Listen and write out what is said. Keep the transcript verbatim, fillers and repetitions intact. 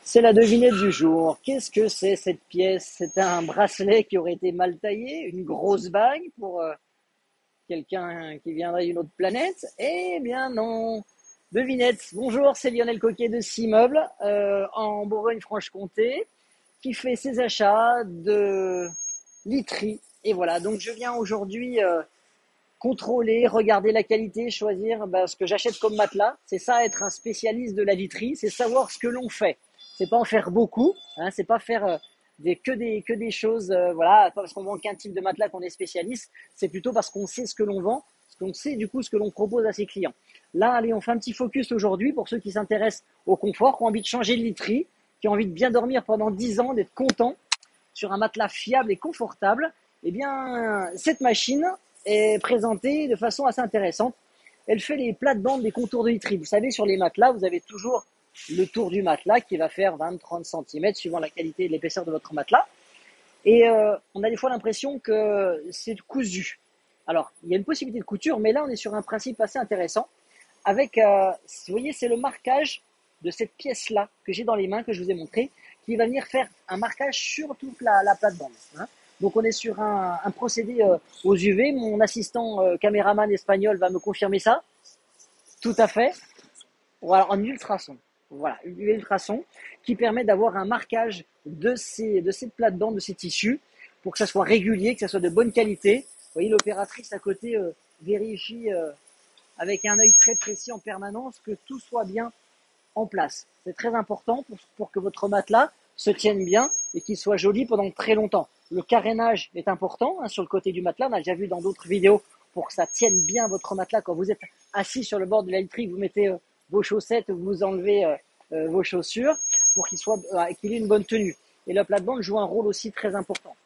C'est la devinette du jour. Qu'est-ce que c'est cette pièce? C'est un bracelet qui aurait été mal taillé, une grosse bague pour euh, quelqu'un qui viendrait d'une autre planète? Eh bien non. Devinette. Bonjour, c'est Lionel Coquet de Six Meubles euh, en Bourgogne-Franche-Comté qui fait ses achats de literie. Et voilà, donc je viens aujourd'hui euh, contrôler, regarder la qualité, choisir bah, ce que j'achète comme matelas. C'est ça, être un spécialiste de la literie, c'est savoir ce que l'on fait. C'est pas en faire beaucoup, hein, c'est pas faire euh, des, que, des, que des choses, euh, voilà, pas parce qu'on vend qu'un type de matelas qu'on est spécialiste, c'est plutôt parce qu'on sait ce que l'on vend, parce qu'on sait du coup ce que l'on propose à ses clients. Là, allez, on fait un petit focus aujourd'hui pour ceux qui s'intéressent au confort, qui ont envie de changer de literie, qui ont envie de bien dormir pendant dix ans, d'être content sur un matelas fiable et confortable. Eh bien, cette machine est présentée de façon assez intéressante. Elle fait les plates-bandes des contours de literie. Vous savez, sur les matelas, vous avez toujours le tour du matelas qui va faire vingt à trente centimètres suivant la qualité et l'épaisseur de votre matelas. Et euh, on a des fois l'impression que c'est cousu. Alors, il y a une possibilité de couture, mais là, on est sur un principe assez intéressant. Avec, euh, vous voyez, c'est le marquage de cette pièce-là que j'ai dans les mains, que je vous ai montré, qui va venir faire un marquage sur toute la, la plate-bande. Hein. Donc, on est sur un, un procédé euh, aux U V. Mon assistant euh, caméraman espagnol va me confirmer ça. Tout à fait. Voilà, en ultrason. Voilà, ultrason qui permet d'avoir un marquage de ces, de ces plates-bandes, de ces tissus, pour que ça soit régulier, que ça soit de bonne qualité. Vous voyez, l'opératrice à côté euh, vérifie euh, avec un œil très précis en permanence que tout soit bien en place. C'est très important pour, pour que votre matelas se tienne bien et qu'il soit joli pendant très longtemps. Le carénage est important hein, sur le côté du matelas. On a déjà vu dans d'autres vidéos pour que ça tienne bien votre matelas. Quand vous êtes assis sur le bord de la literie, vous mettez euh, vos chaussettes, vous enlevez euh, euh, vos chaussures pour qu'il soit euh, qu'il ait une bonne tenue. Et la plate-bande joue un rôle aussi très important.